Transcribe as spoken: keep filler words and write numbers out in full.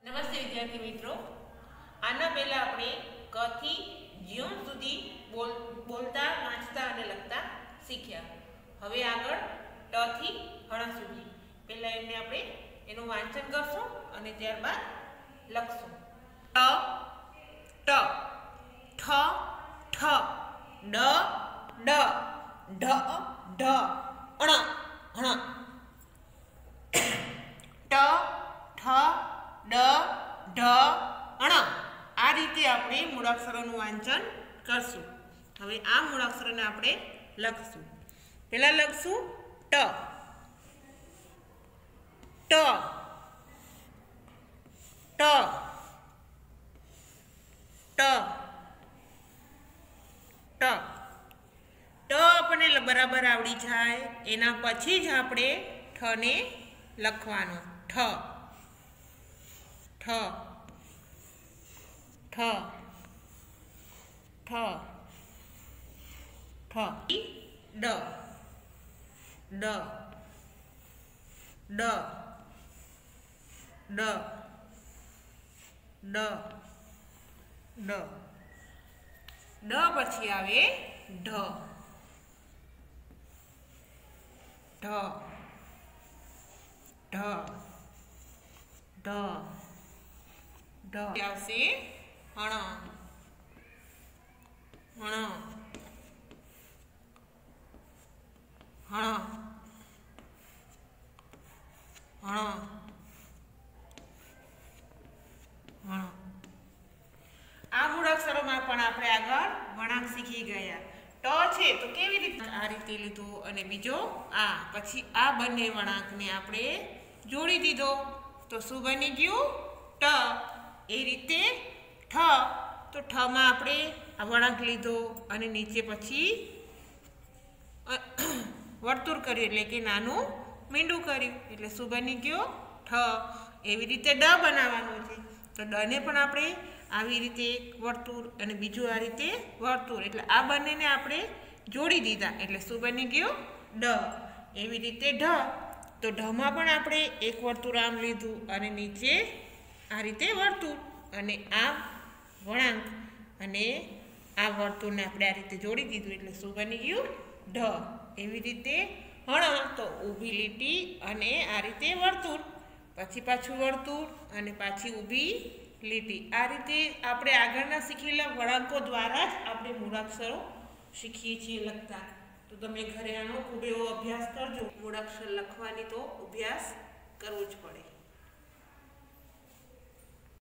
નમસ્તે વિદ્યાર્થી મિત્રો, આના પહેલા આપણે ક થી જ્યોન સુધી બોલ બોલતા વાંચતા અને લખતા શીખ્યા. હવે આગળ ટ થી હણ સુધી. પહેલા એમને આપણે એનું વાંચન કરશું અને ત્યારબાદ લખશું. ટ ટ ઠ ઠ ડ ડ ઢ ઢ અણ હણ ટ ઠ ડ ઢ અણ. આ રીતે આપણે મૂળાક્ષરોનું વાંચન કરશું. હવે આ મૂળાક્ષરોને આપણે લખશું. પહેલા લખશું ટ ટ ટ ટ ટ ટ આપણને બરાબર આવડી જાય એના પછી જ આપણે ઠને લખવાનો. ઠ ઠ ઠ ઠ ઠ ડ ડ ડ ડ ડ ડ ડ પછી આવે ઢ ઢ ઢ ઢ ઢ આવશે હણ હણ હણ હણ હણ. આ મૂળાક્ષરોમાં પણ આપણે આગળ વળાંક શીખી ગયા. ટ છે તો કેવી રીતે આ રીતે લીધું અને બીજો આ, પછી આ બંને વળાંકને આપણે જોડી દીધો તો શું બની ગયું? ટ. એ રીતે ઠ, તો ઠમાં આપણે આ વળાંક લીધો અને નીચે પછી વર્તુળ કર્યું એટલે કે નાનું મીંડું કર્યું એટલે શું બની ગયો? ઠ. એવી રીતે ડ બનાવવાનું છે તો ડને પણ આપણે આવી રીતે એક વર્તુળ અને બીજું આ રીતે વર્તુળ એટલે આ બંનેને આપણે જોડી દીધા એટલે શું બની ગયું? ડ. એવી રીતે ઢ, તો ઢમાં પણ આપણે એક વર્તુળ આમ લીધું અને નીચે આ રીતે વર્તુળ અને આ વળાંક અને આ વર્તુળને આપણે આ રીતે જોડી દીધું એટલે શું બની ગયું? ઢ. એવી રીતે હણ, તો ઊભી લીટી અને આ રીતે વર્તુળ, પછી પાછું વર્તુળ અને પાછી ઊભી લીટી. આ રીતે આપણે આગળના શીખેલા વળાંકો દ્વારા જ આપણે મૂળાક્ષરો શીખીએ છીએ લખતા. તો તમે ઘરે આનો ખૂબ એવો અભ્યાસ કરજો. મૂળાક્ષર લખવાની તો અભ્યાસ કરવો જ પડે.